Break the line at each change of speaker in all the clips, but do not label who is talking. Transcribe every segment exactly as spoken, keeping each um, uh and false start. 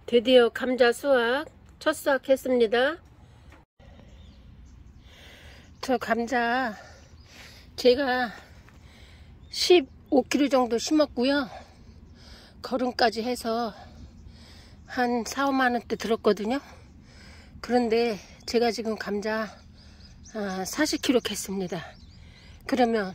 드디어 감자 수확, 첫 수확했습니다. 저 감자 제가 십오 킬로그램 정도 심었고요. 거름까지 해서 한 사, 오만 원대 들었거든요. 그런데 제가 지금 감자 사십 킬로그램 했습니다. 그러면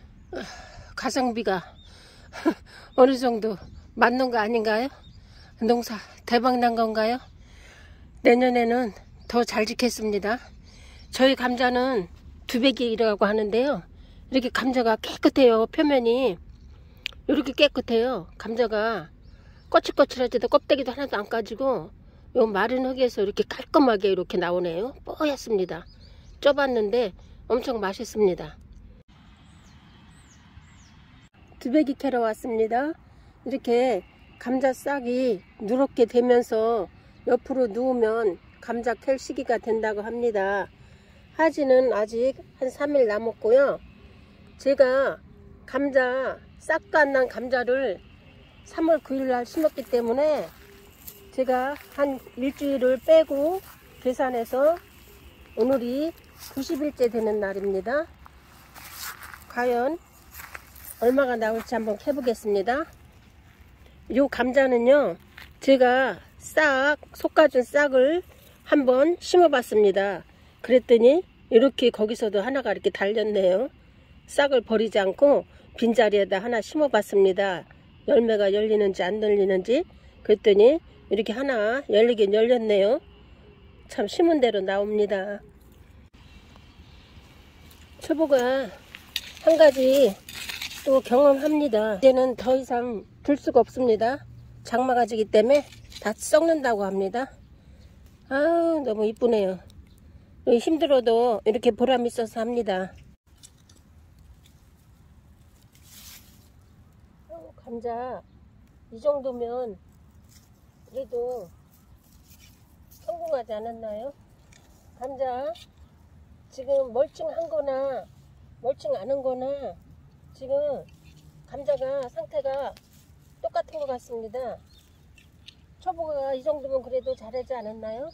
가성비가 어느 정도 맞는 거 아닌가요? 농사 대박 난 건가요? 내년에는 더 잘 지켰습니다. 저희 감자는 두배기라고 하는데요. 이렇게 감자가 깨끗해요. 표면이 이렇게 깨끗해요. 감자가 거칠거칠하지도 껍데기도 하나도 안 까지고 요 마른 흙에서 이렇게 깔끔하게 이렇게 나오네요. 뽀얗습니다. 쪄봤는데 엄청 맛있습니다. 두배기 캐러 왔습니다. 이렇게 감자 싹이 누렇게 되면서 옆으로 누우면 감자 캘 시기가 된다고 합니다. 하지는 아직 한 삼 일 남았고요. 제가 감자 싹도 안 난 감자를 삼월 구일 날 심었기 때문에 제가 한 일주일을 빼고 계산해서 오늘이 구십 일째 되는 날입니다. 과연 얼마가 나올지 한번 캐보겠습니다. 요 감자는요, 제가 싹 솎아준 싹을 한번 심어봤습니다. 그랬더니 이렇게 거기서도 하나가 이렇게 달렸네요. 싹을 버리지 않고 빈자리에다 하나 심어봤습니다. 열매가 열리는지 안 열리는지. 그랬더니 이렇게 하나 열리긴 열렸네요. 참 심은 대로 나옵니다. 초보가 한 가지 또 경험합니다. 이제는 더 이상 둘 수가 없습니다. 장마가지기 때문에 다 썩는다고 합니다. 아, 너무 이쁘네요. 힘들어도 이렇게 보람 있어서 합니다. 어, 감자 이 정도면 그래도 성공하지 않았나요? 감자 지금 멀쩡한 거나 멀쩡 않은 거나 지금 감자가 상태가 똑같은 것 같습니다. 초보가 이 정도면 그래도 잘하지 않았나요?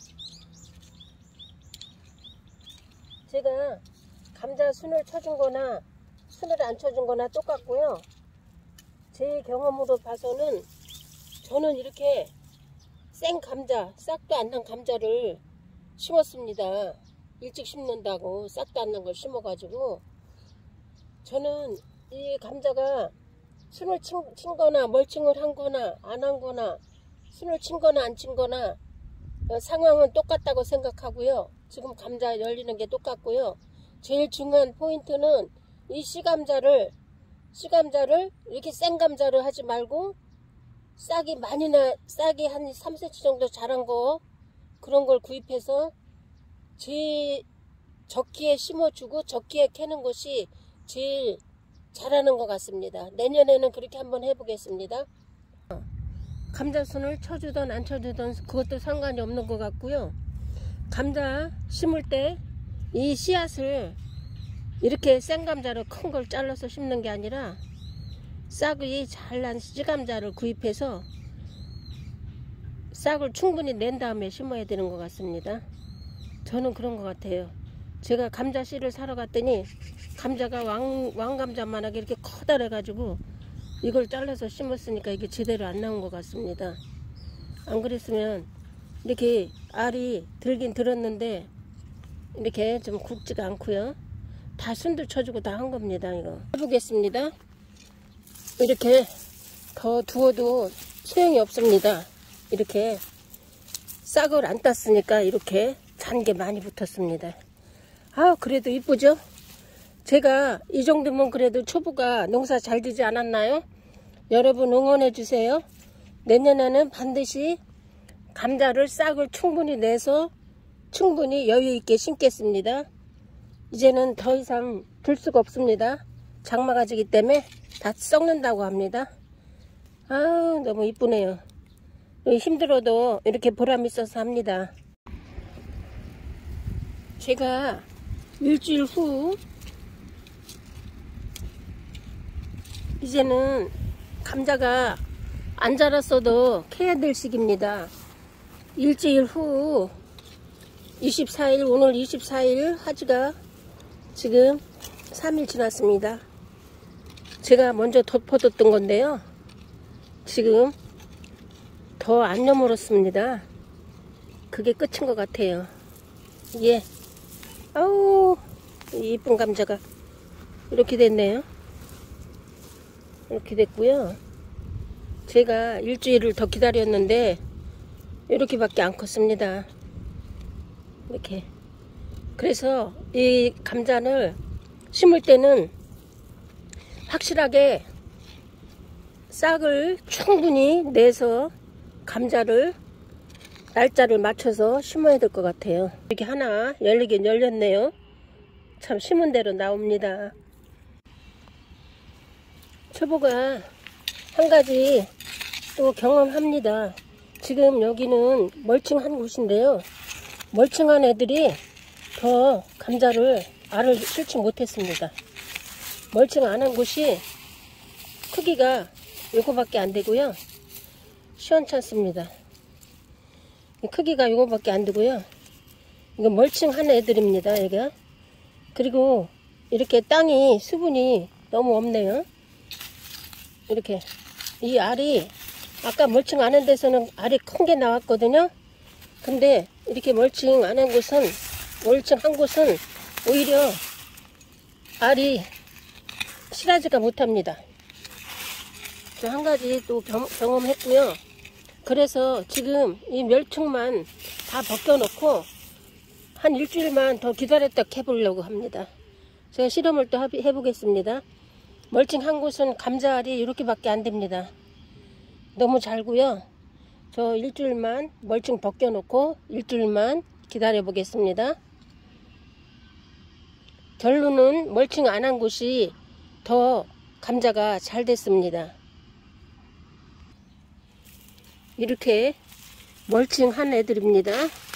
제가 감자 순을 쳐준 거나 순을 안 쳐준 거나 똑같고요. 제 경험으로 봐서는 저는 이렇게 생 감자, 싹도 안 난 감자를 심었습니다. 일찍 심는다고 싹도 안 난 걸 심어가지고 저는 이 감자가 순을 친, 친 거나 멀칭을 한 거나 안 한 거나 순을 친 거나 안 친 거나 어, 상황은 똑같다고 생각하고요. 지금 감자 열리는 게 똑같고요. 제일 중요한 포인트는 이 씨감자를 씨감자를 이렇게 생감자를 하지 말고 싹이 많이 나 싹이 한 삼 센티미터 정도 자란 거 그런 걸 구입해서 제 적기에 심어주고 적기에 캐는 것이 제일 잘하는 것 같습니다. 내년에는 그렇게 한번 해보겠습니다. 감자순을 쳐주던 안 쳐주던 그것도 상관이 없는 것 같고요. 감자 심을 때 이 씨앗을 이렇게 생감자로 큰 걸 잘라서 심는 게 아니라 싹이 잘난 씨감자를 구입해서 싹을 충분히 낸 다음에 심어야 되는 것 같습니다. 저는 그런 것 같아요. 제가 감자 씨를 사러 갔더니 감자가 왕, 왕감자만하게 이렇게 커다래 가지고 이걸 잘라서 심었으니까 이게 제대로 안 나온 것 같습니다. 안 그랬으면 이렇게 알이 들긴 들었는데 이렇게 좀 굵지가 않고요. 다 순도 쳐주고 다 한 겁니다. 이거 해보겠습니다. 이렇게 더 두어도 소용이 없습니다. 이렇게 싹을 안 땄으니까 이렇게 잔 게 많이 붙었습니다. 아, 그래도 이쁘죠? 제가 이 정도면 그래도 초보가 농사 잘 되지 않았나요? 여러분 응원해 주세요. 내년에는 반드시 감자를 싹을 충분히 내서 충분히 여유 있게 심겠습니다. 이제는 더 이상 둘 수가 없습니다. 장마가지기 때문에 다 썩는다고 합니다. 아, 너무 이쁘네요. 힘들어도 이렇게 보람 있어서 합니다. 제가 일주일 후 이제는 감자가 안 자랐어도 캐야 될 시기입니다. 일주일 후 이십사 일, 오늘 이십사 일 하지가 지금 삼 일 지났습니다. 제가 먼저 덮어뒀던 건데요. 지금 더 안 여물었습니다. 그게 끝인 것 같아요. 예. 아우, 이쁜 감자가 이렇게 됐네요. 이렇게 됐고요. 제가 일주일을 더 기다렸는데 이렇게밖에 안 컸습니다. 이렇게. 그래서 이 감자를 심을 때는 확실하게 싹을 충분히 내서 감자를 날짜를 맞춰서 심어야 될 것 같아요. 이렇게 하나 열리긴 열렸네요. 참 심은 대로 나옵니다. 초보가 한 가지 또 경험합니다. 지금 여기는 멀칭한 곳인데요. 멀칭한 애들이 더 감자를 알을 실지 못했습니다. 멀칭 안 한 곳이 크기가 요거밖에 안 되고요. 시원찮습니다. 크기가 요거밖에 안 되고요. 이거 멀칭한 애들입니다. 얘가. 그리고 이렇게 땅이 수분이 너무 없네요. 이렇게 이 알이 아까 멀칭 안 한 데서는 알이 큰 게 나왔거든요. 근데 이렇게 멀칭 안 한 곳은 멀칭 한 곳은 오히려 알이 실하지가 못합니다. 저 한 가지 또 경, 경험했고요. 그래서 지금 이 멸충만 다 벗겨놓고 한 일주일만 더 기다렸다 해보려고 합니다. 제가 실험을 또 해보겠습니다. 멀칭 한 곳은 감자알이 이렇게밖에 안 됩니다. 너무 잘고요. 저 일주일만 멀칭 벗겨놓고 일주일만 기다려 보겠습니다. 결론은 멀칭 안 한 곳이 더 감자가 잘 됐습니다. 이렇게 멀칭한 애들입니다.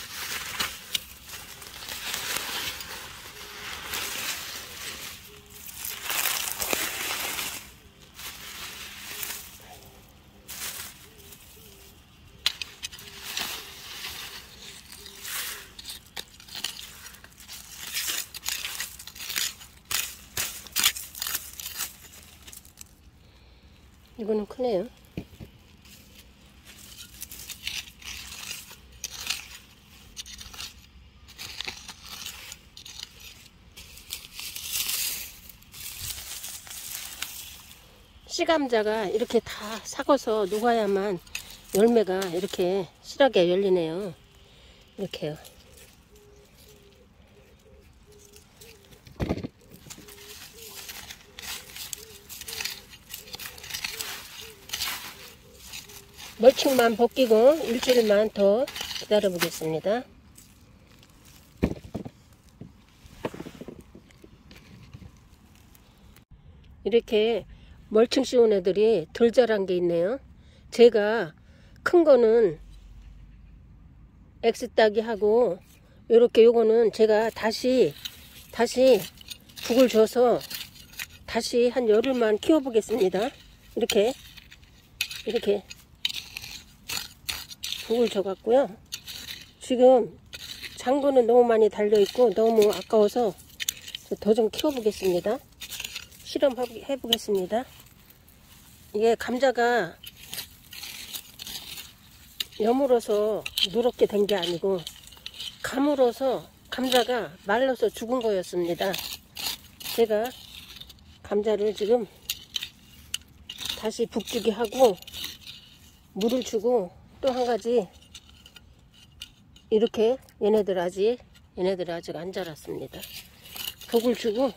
이거는 크네요. 씨감자가 이렇게 다 삭아서 녹아야만 열매가 이렇게 실하게 열리네요. 이렇게요. 멀칭만 벗기고 일주일만 더 기다려 보겠습니다. 이렇게 멀칭 씌운 애들이 덜 자란 게 있네요. 제가 큰 거는 X 따기 하고 요렇게 요거는 제가 다시 다시 북을 줘서 다시 한 열흘만 키워 보겠습니다. 이렇게 이렇게 북을 줘 갖고요. 지금 장거는 너무 많이 달려 있고 너무 아까워서 더 좀 키워 보겠습니다. 실험해 보겠습니다. 이게 감자가 여물어서 누렇게 된 게 아니고 가물어서 감자가 말라서 죽은 거였습니다. 제가 감자를 지금 다시 북주기 하고 물을 주고 또 한 가지 이렇게 얘네들 아직 얘네들 아직 안 자랐습니다. 북을 주고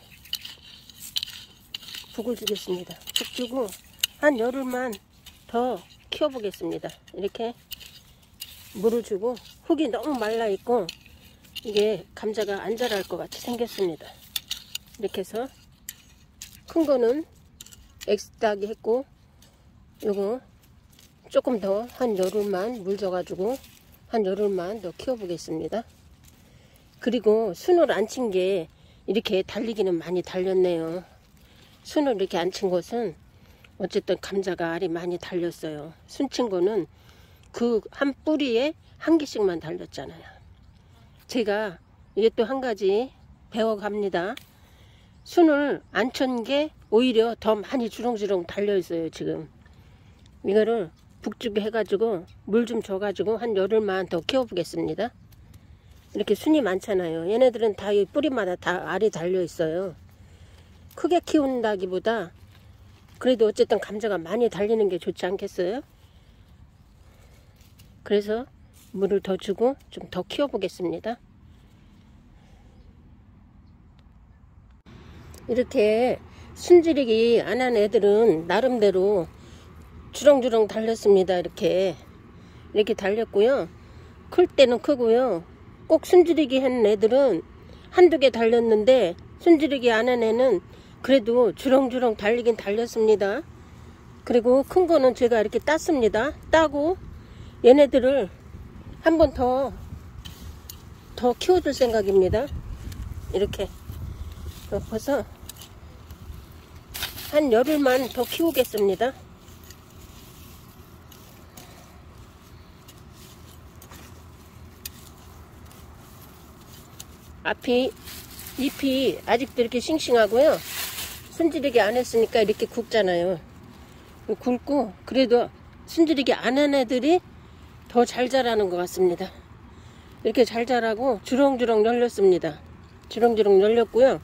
북을 주겠습니다. 북 주고 한 열흘만 더 키워 보겠습니다. 이렇게 물을 주고 흙이 너무 말라 있고 이게 감자가 안 자랄 것 같이 생겼습니다. 이렇게 해서 큰 거는 X 따기 했고 요거 조금 더 한 열흘만 물 줘가지고 한 열흘만 더 키워 보겠습니다. 그리고 순을 안 친 게 이렇게 달리기는 많이 달렸네요. 순을 이렇게 안 친 것은 어쨌든 감자가 알이 많이 달렸어요. 순친구는 그 한 뿌리에 한 개씩만 달렸잖아요. 제가 이게 또 한 가지 배워갑니다. 순을 안 천 게 오히려 더 많이 주렁주렁 달려 있어요. 지금 이거를 북죽 해가지고 물 좀 줘가지고 한 열흘만 더 키워보겠습니다. 이렇게 순이 많잖아요. 얘네들은 다 이 뿌리마다 다 알이 달려 있어요. 크게 키운다기보다 그래도 어쨌든 감자가 많이 달리는 게 좋지 않겠어요? 그래서 물을 더 주고 좀 더 키워보겠습니다. 이렇게 순지르기 안 한 애들은 나름대로 주렁주렁 달렸습니다. 이렇게 이렇게 달렸고요. 클 때는 크고요. 꼭 순지르기 한 애들은 한두 개 달렸는데 순지르기 안 한 애는 그래도 주렁주렁 달리긴 달렸습니다. 그리고 큰 거는 제가 이렇게 땄습니다. 따고 얘네들을 한 번 더 더 키워줄 생각입니다. 이렇게 덮어서 한 열흘만 더 키우겠습니다. 앞이 잎이 아직도 이렇게 싱싱하고요. 순지르기 안 했으니까 이렇게 굵잖아요. 굵고 그래도 순지르기 안 한 애들이 더 잘 자라는 것 같습니다. 이렇게 잘 자라고 주렁주렁 열렸습니다. 주렁주렁 열렸고요.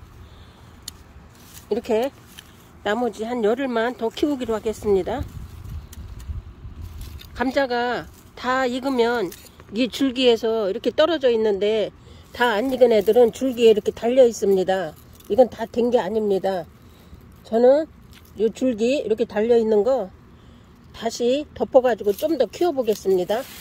이렇게 나머지 한 열흘만 더 키우기로 하겠습니다. 감자가 다 익으면 이 줄기에서 이렇게 떨어져 있는데 다 안 익은 애들은 줄기에 이렇게 달려 있습니다. 이건 다 된 게 아닙니다. 저는 이 줄기 이렇게 달려 있는 거 다시 덮어 가지고 좀 더 키워 보겠습니다.